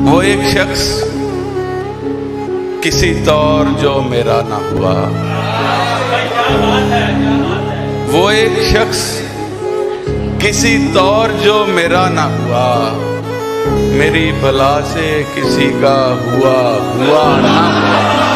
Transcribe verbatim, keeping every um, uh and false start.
वो एक शख्स किसी तौर जो मेरा ना हुआ, वो एक शख्स किसी तौर जो मेरा ना हुआ, मेरी भला से किसी का हुआ हुआ ना हुआ।